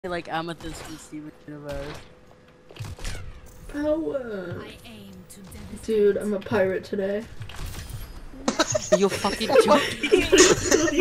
like Amethyst from Steven Universe. Oh, dude, I'm a pirate today. You're fucking joking.